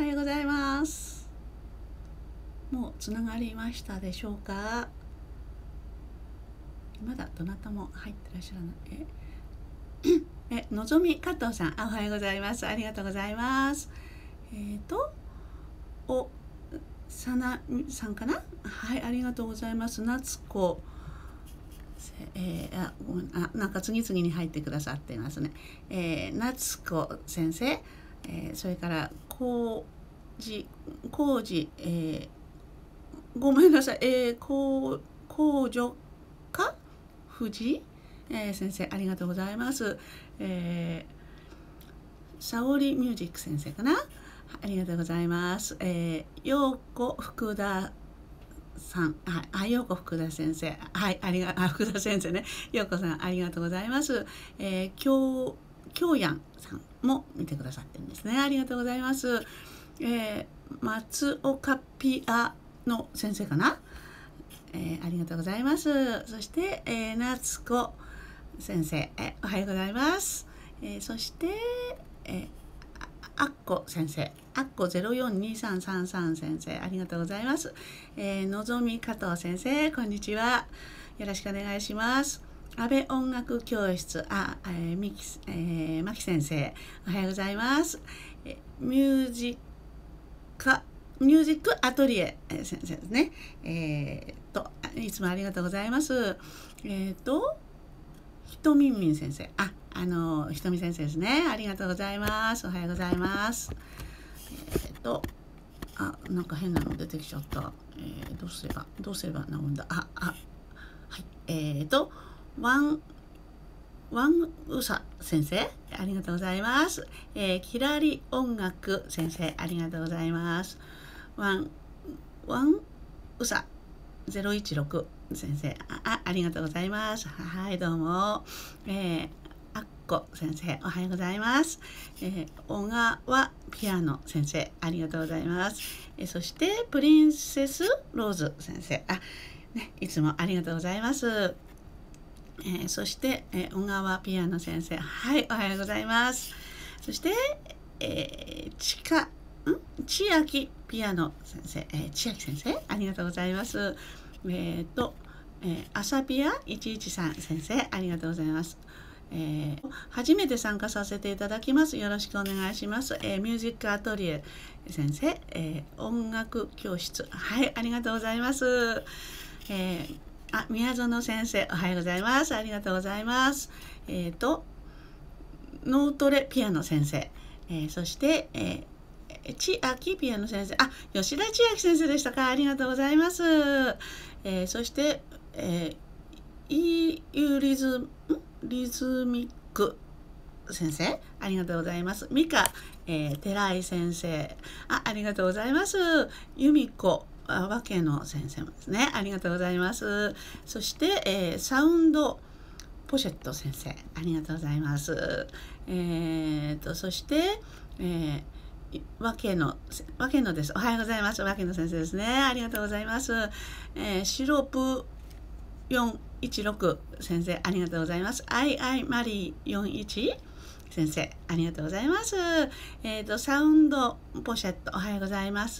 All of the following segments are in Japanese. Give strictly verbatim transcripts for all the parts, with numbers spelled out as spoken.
はようございます。もうつながりましたでしょうか。まだどなたも入ってらっしゃらない。ええのぞみ加藤さん、あおはようございます。ありがとうございます。えっ、ー、とおさなみさんかな。はい、ありがとうございます。夏子、えー、あごめん、あなんか次々に入ってくださっていますね。えー、夏子先生、えー、それからこうじこうじ、えー、ごめんなさい、えー、こうこうじょか藤井、えー、先生ありがとうございます。えー、沙織ミュージック先生かな。ありがとうございます。えー、陽子福田さん、はい、あ、陽子福田先生、はい、ありが、あ、福田先生ね、陽子さん、ありがとうございます。えー、京、京やんさんも見てくださってるんですね。ありがとうございます。えー、松岡ピアの先生かな。えー、ありがとうございます。そして、えー、夏子先生、えー、おはようございます。えー、そして、えーあっこ先生、あっこゼロよんにさんさんさん先生、ありがとうございます。えー、のぞみ加藤先生、こんにちは。よろしくお願いします。安倍音楽教室、あ、えー、みき、えー、まき先生、おはようございます。えミュージカ、ミュージックアトリエ、えー、先生ですね。えー、と、いつもありがとうございます。えっ、ー、と、ひとみんみん先生、あ、あのひとみ先生ですね。ありがとうございます。おはようございます。えっ、ー、とあなんか変なの出てきちゃった。えー、どうすればどうすれば治るんだ。ああはいえーとワンワンウサ先生ありがとうございます。えー、きらり音楽先生ありがとうございます。ワンワンウサゼロいちろく先生 あ, あ, ありがとうございます。はいどうも。えー、あっこ先生おはようございます。えー、小川ピアノ先生ありがとうございます。えー、そしてプリンセスローズ先生あ、ね、いつもありがとうございます。えー、そして、えー、小川ピアノ先生はいおはようございます。そして、えー、ちかん千秋ピアノ先生、えー、千秋先生ありがとうございます。えーと、えー、アサピアいちいちさん先生ありがとうございます。えー、初めて参加させていただきます。よろしくお願いします。えー、ミュージックアトリエ先生、えー、音楽教室はいありがとうございます。えー、あ宮園先生おはようございます。ありがとうございます。えーとノートレピアノ先生、えー、そして、えー、千秋ピアノ先生あ吉田千秋先生でしたか。ありがとうございます。えー、そして、えー、イユリズムリズミック先生ありがとうございます。ミカ、えー、寺井先生 あ, ありがとうございます。由美子わけの先生もですねありがとうございます。そして、えー、サウンドポシェット先生ありがとうございます。えー、とそして、えー、わけのわけのですおはようございます。わけの先生ですねありがとうございます。えー、シロップよんいちろく先生ありがとうございます。アイアイマリーよんいち先生ありがとうございます。えー、とサウンドポシェットおはようございます。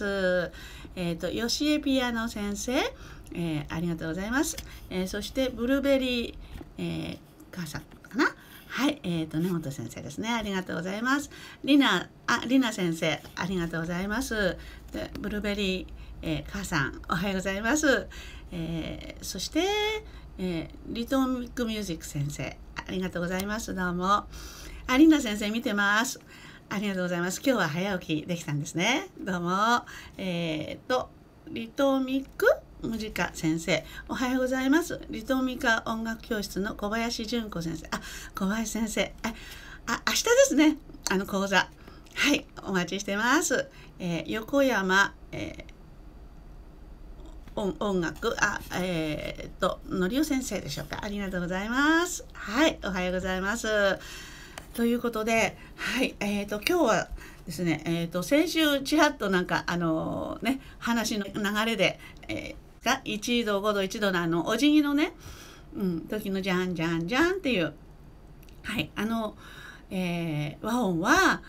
えー、と吉江ピアノ先生、えー、ありがとうございます。えー、そしてブルーベリー、えー、母さんかなはいえー、と根本先生ですねありがとうございます。りなありな先生ありがとうございます。でブルーベリー、えー、母さんおはようございます。えー、そして、えー、リトミックミュージック先生ありがとうございます。どうもありな先生見てます。ありがとうございます。今日は早起きできたんですね。どうもえー、とリトミックムジカ先生おはようございます。リトミカ音楽教室の小林純子先生あ小林先生ああ明日ですねあの講座はいお待ちしてます。えー、横山、えー、音, 音楽あえー、とのりお先生でしょうか。ありがとうございます。はいおはようございますということではいえー、と今日はですねえー、と先週ちらっとなんかあのー、ね話の流れで、えーがいちどごどいちどのあのお辞儀のね、うん、時のじゃんじゃんじゃんっていうはいあの、えー、和音は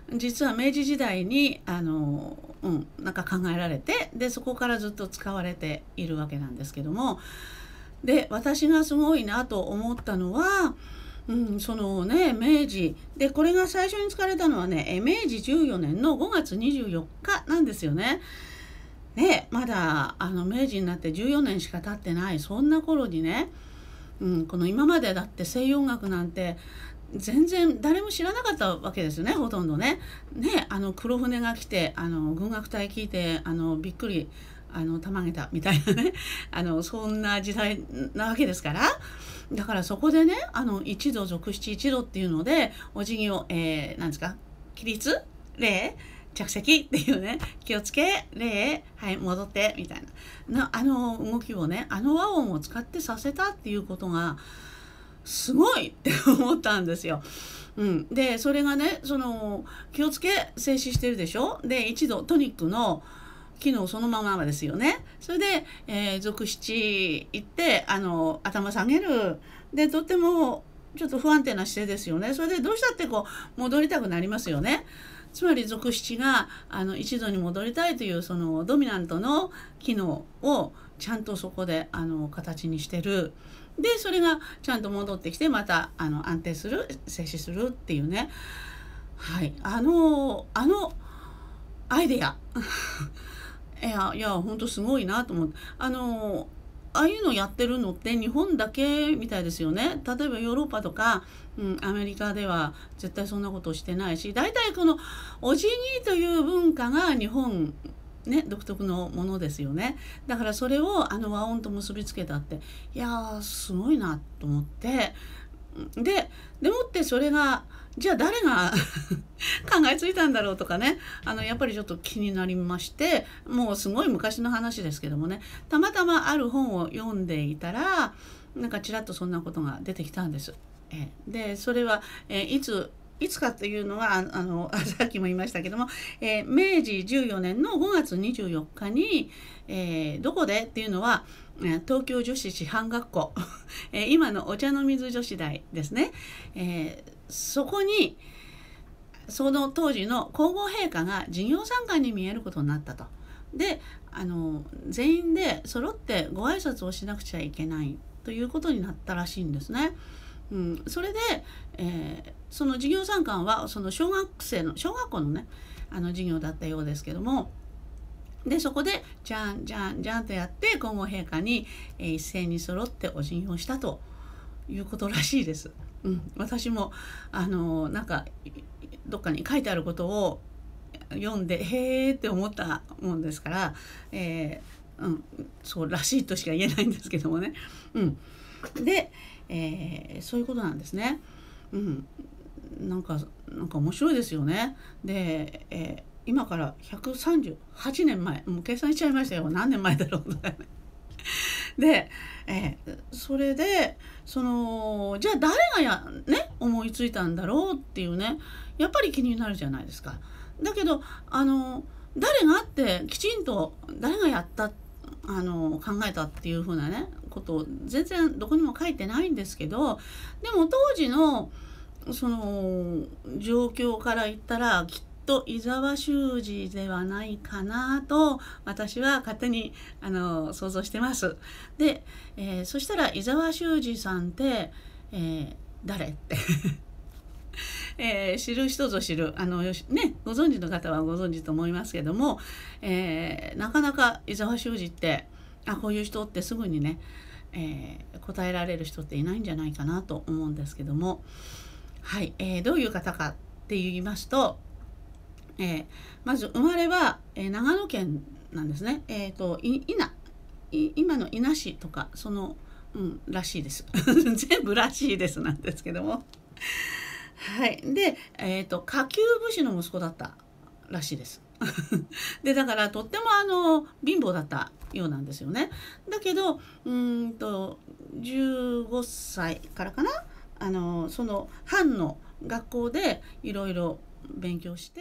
実は明治時代にあの、うん、なんか考えられて、でそこからずっと使われているわけなんですけども、で私がすごいなと思ったのは、うん、そのね明治で、これが最初に使われたのはね明治じゅうよねんのごがつにじゅうよっかなんですよね。ね、まだあの明治になってじゅうよねんしか経ってない、そんな頃にね、うん、この今までだって西洋楽なんて全然誰も知らなかったわけですよね、ほとんどね。ね、あの黒船が来てあの軍楽隊聞いてあのびっくりあのたまげたみたいなねあのそんな時代なわけですから、だからそこでねあの一度続七一度っていうのでお辞儀を、えー、なんですか、起立礼着席っていうね、気をつけ礼はい戻ってみたいななあの動きをね、あの和音を使ってさせたっていうことがすごいって思ったんですよ。うん、でそれがね、その気をつけ静止してるでしょ。で一度トニックの機能そのままですよね。それで、えー、続七行ってあの頭下げる。でとってもちょっと不安定な姿勢ですよね。それでどうしたってこう戻りたくなりますよね。つまり続七があの一度に戻りたいというそのドミナントの機能をちゃんとそこであの形にしてる。でそれがちゃんと戻ってきてまたあの安定する、静止するっていうね、はい、あのあのアイデアいやいや本当すごいなと思って、あのああいうのやってるのって日本だけみたいですよね。例えばヨーロッパとか、うん、アメリカでは絶対そんなことをしてないし、大体このお辞儀という文化が日本ね、独特のものですよね。だからそれをあの和音と結びつけたって、いやーすごいなと思って、ででもってそれがじゃあ誰が考えついたんだろうとかね、あのやっぱりちょっと気になりまして、もうすごい昔の話ですけどもね、たまたまある本を読んでいたらなんかちらっとそんなことが出てきたんです。えでそれは、えいついつかというのはあのさっきも言いましたけども、えー、明治じゅうよねんのごがつにじゅうよっかに、えー、どこでっていうのは東京女子師範学校今のお茶の水女子大ですね、えー、そこにその当時の皇后陛下が授業参観に見えることになったと。であの全員で揃ってご挨拶をしなくちゃいけないということになったらしいんですね。うん、それで、えー、その授業参観はその小学生の小学校のねあの授業だったようですけども、でそこでじゃんじゃんじゃんとやって皇后陛下に、えー、一斉に揃ってお辞儀をしたということらしいです。うん、私もあのなんかどっかに書いてあることを読んでへーって思ったもんですから、えーうん、そうらしいとしか言えないんですけどもね。うん、で、えー、そういうことなんですね。うん、なんかなんか面白いですよね。で、えー、今からひゃくさんじゅうはちねんまえ、もう計算しちゃいましたよ、何年前だろうとかね。で、えー、それでそのじゃあ誰がや、ね、思いついたんだろうっていうね、やっぱり気になるじゃないですか。だけどあの誰がってきちんと誰がやったあの考えたっていうふうなねことを全然どこにも書いてないんですけど、でも当時のその状況から言ったらきっと伊沢修司ではないかなと私は勝手にあの想像してます。で、えー、そしたら伊沢修司さんって、えー、誰ってえー、知る人ぞ知るあの、ね、ご存知の方はご存知と思いますけども、えー、なかなか伊沢修司ってあこういう人ってすぐにね、えー、答えられる人っていないんじゃないかなと思うんですけども、はい、えー、どういう方かって言いますと、えー、まず生まれは、えー、長野県なんですね。えーと、い伊那今の伊那市とかその、うん、らしいです全部らしいですなんですけどもはい、で、えーと、下級武士の息子だったらしいですでだからとってもあの貧乏だったようなんですよね。だけどうんとじゅうごさいからかな、あのその藩の学校でいろいろ勉強して、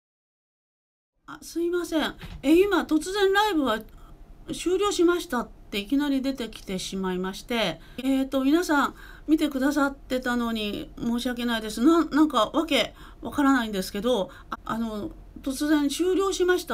あすいません、え今突然ライブは終了しましたってっていきなり出てきてしまいまして、えーと皆さん見てくださってたのに申し訳ないです。な、なんかわけわからないんですけど、あ、あの突然終了しました。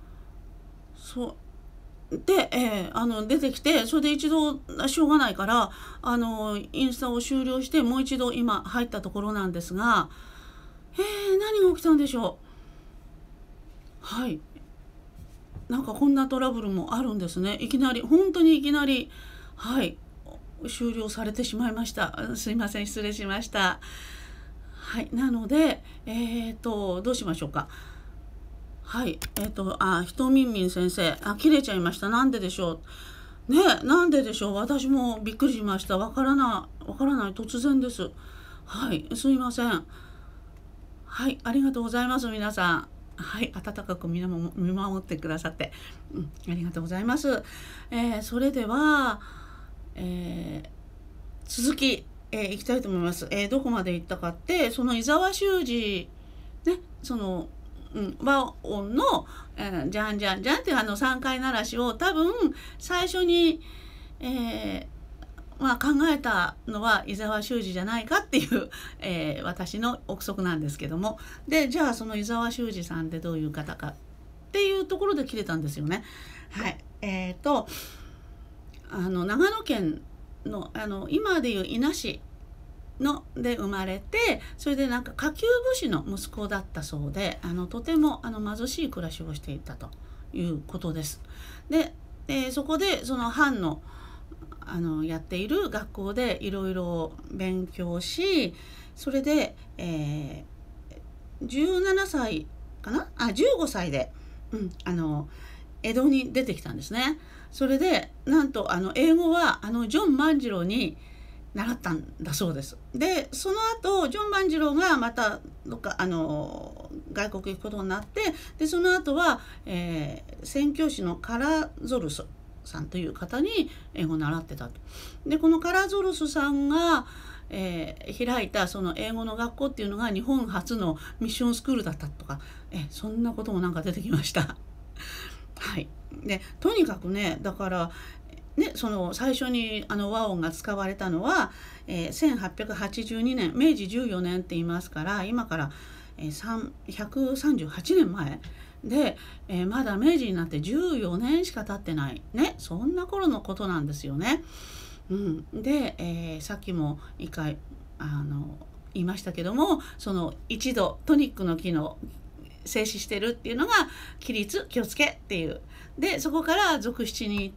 そうで、えー、あの出てきて、それで一度しょうがないからあのインスタを終了して、もう一度今入ったところなんですが、えー、何が起きたんでしょう。はい、なんかこんなトラブルもあるんですね。いきなり、本当にいきなり、はい終了されてしまいました。すいません、失礼しました。はい、なのでえっ、ー、とどうしましょうか。はいえっ、ー、とあひとみんみん先生、あ切れちゃいました。なんででしょうね。なんででしょう。私もびっくりしました。わからないわからない、突然です。はい、すいません。はい、ありがとうございます。皆さん、はい、温かく見守ってくださって、うん、ありがとうございます。えー、それでは、えー、続き、えー、いきたいと思います。えー、どこまで行ったかって、その伊沢修司ね、その、うん、和音の、えー、じゃんじゃんじゃんっていうあのさんかい鳴らしを多分最初に、えーまあ、考えたのは伊沢修司じゃないかっていう、えー、私の憶測なんですけども、でじゃあその伊沢修司さんってどういう方かっていうところで切れたんですよね。はい、えーとあの長野県の、あの今でいう伊那市ので生まれて、それでなんか下級武士の息子だったそうで、あのとてもあの貧しい暮らしをしていたということです。で、えー、そこでその藩のあのやっている学校でいろいろ勉強し、それで、えー、じゅうななさいかなあじゅうごさいで、うん、あの江戸に出てきたんですね。それでなんとあの英語はあのジョン万次郎に習ったんだそうです。でその後ジョン万次郎がまたどっかあの外国行くことになって、でその後は、えー、宣教師のカラゾルスさんという方に英語を習ってたと。でこのカラゾルスさんが、えー、開いたその英語の学校っていうのが日本初のミッションスクールだったとか、えそんなこともなんか出てきました。はい、でとにかくね、だからね、その最初にあの和音が使われたのは、えー、せんはっぴゃくはちじゅうにねん、明治じゅうよねんって言いますから、今から、えー、ひゃくさんじゅうはちねんまえで、えー、まだ明治になってじゅうよねんしか経ってないね、そんな頃のことなんですよね。うん、で、えー、さっきも一回あの言いましたけども、その一度トニックの機能静止してるっていうのが起立気をつけっていうで、そこから続七に行って、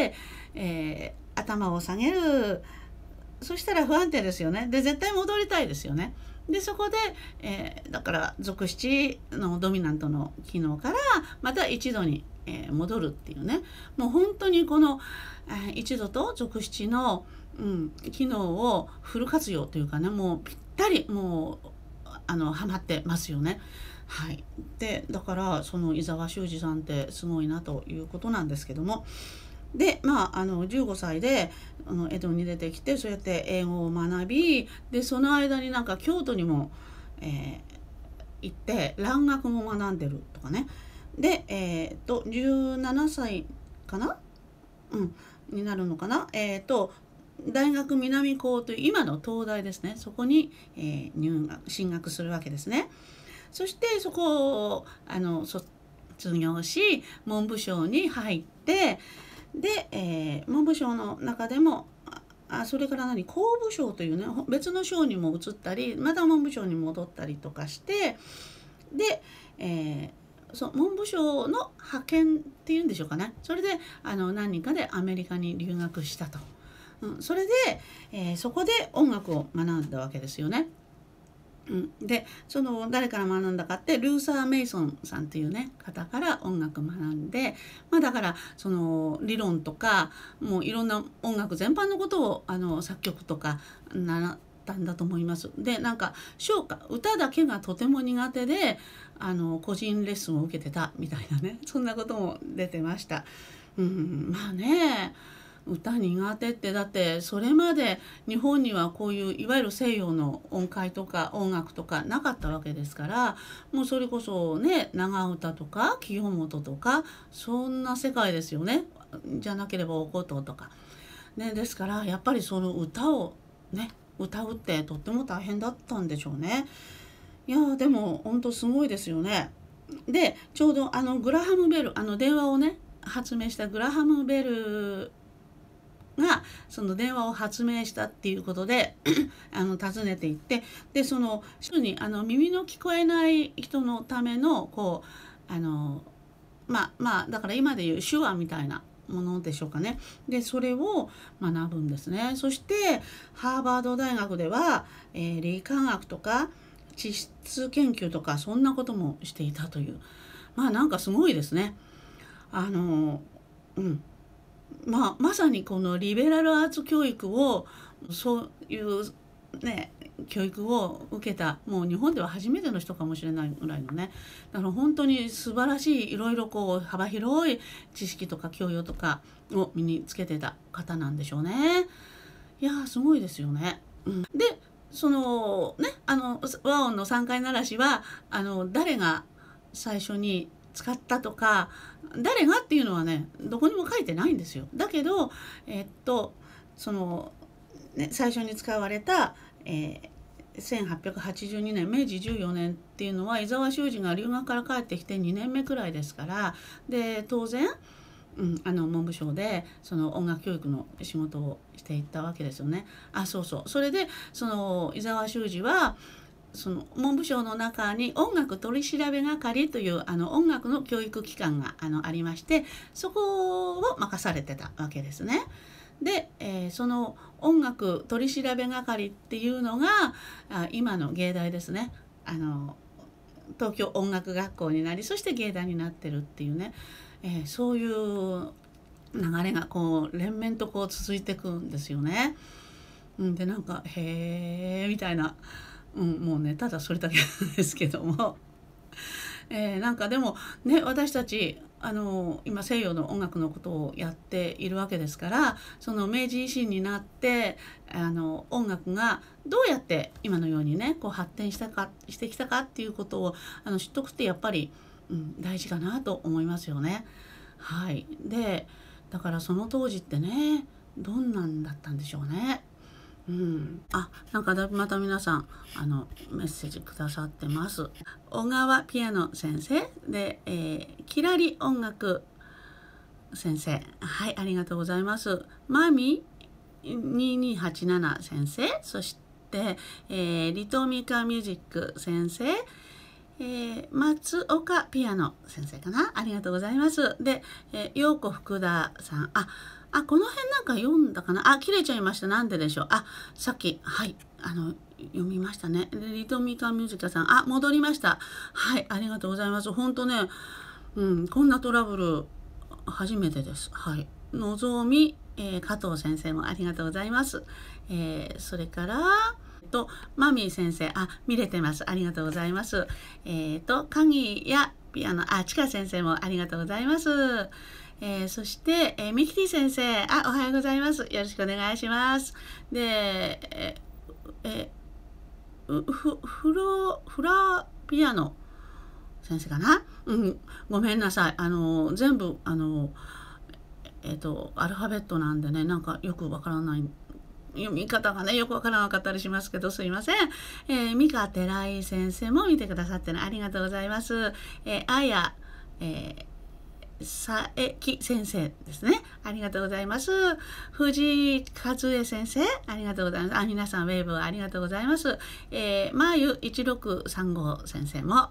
えー、頭を下げる。そしたら不安定ですよね。で絶対戻りたいですよね。でそこで、えー、だから続七のドミナントの機能からまた一度に、えー、戻るっていうね、もう本当にこの、えー、一度と続七の、うん、機能をフル活用というかね、もうぴったりもうあのハマってますよね。はい、でだからその伊沢修司さんってすごいなということなんですけども、でまああのじゅうごさいであの江戸に出てきて、そうやって英語を学び、でその間になんか京都にも、えー、行って蘭学も学んでるとかね。でえっ、ー、とじゅうななさいかな、うんになるのかな、えっ、ー、と大学南高という今の東大ですね、そこに、えー、入学進学するわけですね。そしてそこをあの卒業し文部省に入って、で、えー、文部省の中でもあそれから何工部省というね別の省にも移ったり、また文部省に戻ったりとかして、で、えー、そ文部省の派遣っていうんでしょうかね、それであの何人かでアメリカに留学したと、うん、それで、えー、そこで音楽を学んだわけですよね。うん、でその誰から学んだかってルーサー・メイソンさんっていうね方から音楽学んで、まあ、だからその理論とかもういろんな音楽全般のことをあの作曲とか習ったんだと思います。でなんか唱歌歌だけがとても苦手であの個人レッスンを受けてたみたいなね、そんなことも出てました。うん、まあね歌苦手って、だってそれまで日本にはこういういわゆる西洋の音階とか音楽とかなかったわけですから、もうそれこそね、長唄とか清元とかそんな世界ですよね。じゃなければお琴とかね。ですからやっぱりその歌をね歌うってとっても大変だったんでしょうね。いやでも本当すごいですよね。でちょうどあのグラハムベル、あの電話をね発明したグラハムベルがその電話を発明したっていうことであの訪ねていって、でその人にあの耳の聞こえない人のためのこうあのまあまあだから今でいう手話みたいなものでしょうかね。でそれを学ぶんですね。そしてハーバード大学では、えー、理化学とか地質研究とかそんなこともしていたという、まあなんかすごいですね。あのうんまあ、まさにこのリベラルアーツ教育をそういうね教育を受けた、もう日本では初めての人かもしれないぐらいのね、だから本当に素晴らしいいろいろこう幅広い知識とか教養とかを身につけてた方なんでしょうね。いやすごいですよね。うん、でそのねあの和音の三回鳴らしはあの誰が最初に使ったとか誰がっていうのはねどこにも書いてないんですよ。だけどえっとその、ね、最初に使われた、えー、せんはっぴゃくはちじゅうにねん明治じゅうよねんっていうのは伊沢修司が留学から帰ってきてにねんめくらいですから、で当然、うん、あの文部省でその音楽教育の仕事をしていったわけですよね。あそうそうそれでその伊沢修司はその文部省の中に音楽取調べ係というあの音楽の教育機関があのありまして、そこを任されてたわけですね。で、えー、その音楽取調べ係っていうのがあ今の芸大ですね。あの東京音楽学校になり、そして芸大になってるっていうね、えー、そういう流れがこう連綿とこう続いていくんですよね。うん、でなんかへーみたいな。うん、もうねただそれだけなんですけども、えー、なんかでもね私たちあの今西洋の音楽のことをやっているわけですから、その明治維新になってあの音楽がどうやって今のようにねこう発展したかしてきたかっていうことをあの知っとくってやっぱり、うん、大事かなと思いますよね。はい、でだからその当時ってねどんなんだったんでしょうね。うん、あなんかまた皆さんあのメッセージくださってます。小川ピアノ先生で、えー、キラリ音楽先生、はいありがとうございます。マミににはちなな先生、そして、えー、リトミカミュージック先生、えー、松岡ピアノ先生かな、ありがとうございます。で、えー、陽子福田さん、ああこの辺なんか読んだかなあ、切れちゃいました。なんででしょう。あさっきはいあの読みましたね。でリトミカミュージカさん、あ戻りました。はいありがとうございます。本当ね、うん、こんなトラブル初めてです。はい、のぞみ、えー、加藤先生もありがとうございます。えー、それからとマミー先生、あ見れてます。ありがとうございます。えっ、ー、と鍵やピアノ、あちか先生もありがとうございます。えー、そして、えー、ミキティ先生、あおはようございます。よろしくお願いします。で、えー、えー、フフロフラピアノ先生かな、うん、ごめんなさい。あの全部あのえっ、ー、とアルファベットなんでね、なんかよくわからない読み方がねよくわからなかったりしますけどすいません。えー、三川寺井先生も見てくださってねありがとうございます。えー、あや、えー佐伯先生ですね。ありがとうございます。藤井和恵先生、ありがとうございます。あ、皆さんウェーブありがとうございます。えー、まゆいちろくさんご先生も、はい、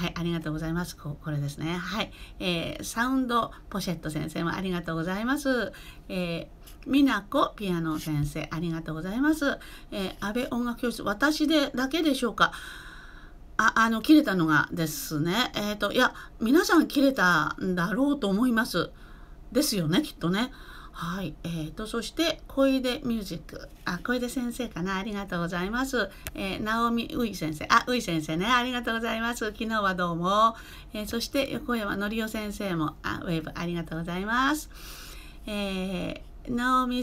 ありがとうございます。ここれですね。はい、えー、サウンドポシェット先生もありがとうございます。えー、美奈子ピアノ先生、ありがとうございます。えー、安倍音楽教室、私でだけでしょうか。あ、あの切れたのがですね、えっといや皆さん切れたんだろうと思いますですよねきっとね。はい、えーとそして小出ミュージック、あ小出先生かな、ありがとうございます。えー、直美うい先生、あうい先生ね、ありがとうございます。昨日はどうも。えー、そして横山のりお先生もあウェーブありがとうございます。えーなおみ、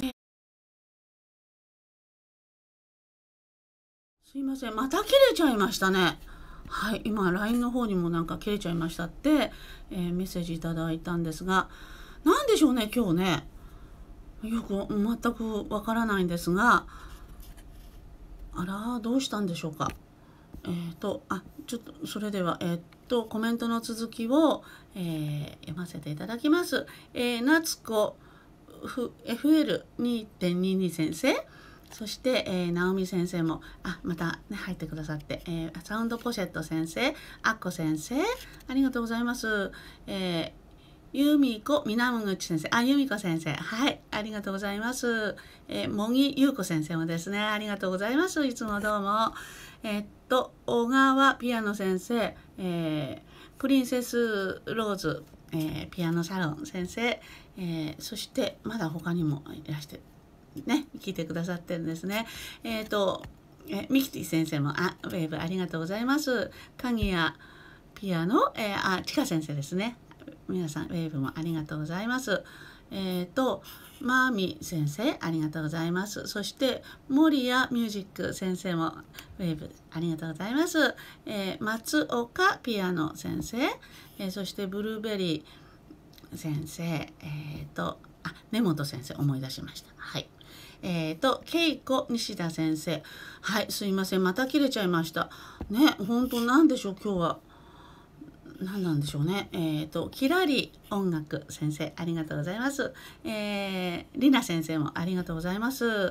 すいません、また切れちゃいましたね。はい、今 ライン の方にもなんか切れちゃいましたって、えー、メッセージいただいたんですが、なんでしょうね、今日ね。よく全くわからないんですが、あら、どうしたんでしょうか。えっ、と、あ、ちょっと、それでは、えっ、と、コメントの続きを、えー、読ませていただきます。えー、夏子 エフエルにてんにに 先生、そして、えー、直美先生も、あ、また、ね、入ってくださって、えー、サウンドポシェット先生、あっこ先生、ありがとうございます。えー由美子みなむぐち先生、あ、由美子先生、はい、ありがとうございます。えー、茂木優子先生もですね、ありがとうございます。いつもどうも。えー、っと、小川ピアノ先生、えー、プリンセスローズ、えー、ピアノサロン先生、えー、そしてまだ他にもいらしてね、聞いてくださってるんですね。えー、っと、えミキティ先生も、あ、ウェーブありがとうございます。鍵谷ピアノ、えー、あ、ちか先生ですね。皆さんウェーブもありがとうございます。えっ、ー、とマーミ先生ありがとうございます。そして森谷ミュージック先生もウェーブありがとうございます。えー、松岡ピアノ先生、えー、そしてブルーベリー先生、えっ、ー、とあ根本先生思い出しました。はい。えっ、ー、と恵子西田先生、はい、すいません、また切れちゃいましたね。本当なんでしょう今日は。何なんでしょうね。えっ、ー、ときらり音楽先生ありがとうございます。えー、りな先生もありがとうございます。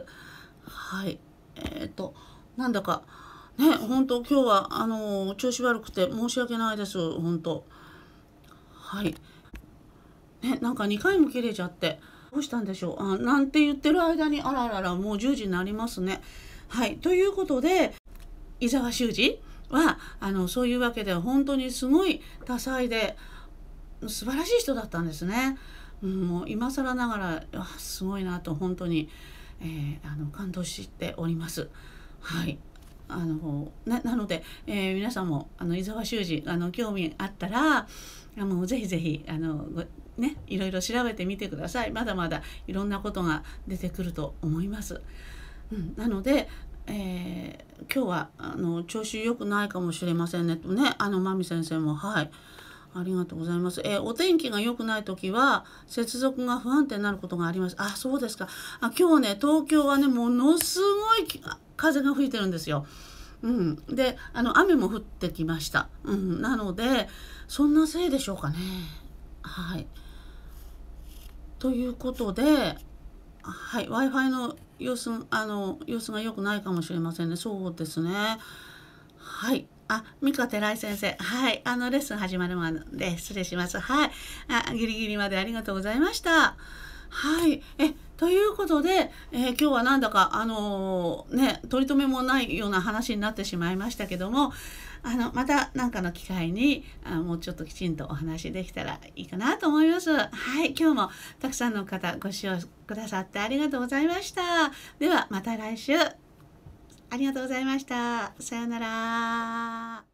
はい。えっ、ー、となんだかね、本当今日はあのー、調子悪くて申し訳ないです。本当。はい。ね、なんかにかいも切れちゃってどうしたんでしょう。あ、なんて言ってる間にあらららもうじゅうじになりますね。はい。ということで伊沢修司はあのそういうわけで本当にすごい多彩で素晴らしい人だったんですね。うん、もう今更ながらすごいなと本当に、えー、あの感動しております。はい。あのななので、えー、皆さんもあの伊沢修司あの興味あったらあのぜひぜひあのねいろいろ調べてみてください。まだまだいろんなことが出てくると思います。うん、なのでえー、今日はあの調子良くないかもしれませんねとね、あのまみ先生もはいありがとうございます。えー、お天気が良くない時は接続が不安定になることがあります。あ、そうですか。あ、今日ね東京はねものすごい風が吹いてるんですよ。うん、であの雨も降ってきました。うん、なのでそんなせいでしょうかね。はい。ということで。はい、Wi-Fi の様子あの様子が良くないかもしれませんね。そうですね。はい。あ、三香寺井先生。はい。あのレッスン始まるまで失礼します。はい。あ、ギリギリまでありがとうございました。はい。え、ということで、えー、今日はなんだかあのー、ね取り留めもないような話になってしまいましたけども。あのまた何かの機会にあもうちょっときちんとお話できたらいいかなと思います。はい、今日もたくさんの方ご視聴くださってありがとうございました。ではまた来週ありがとうございました。さようなら。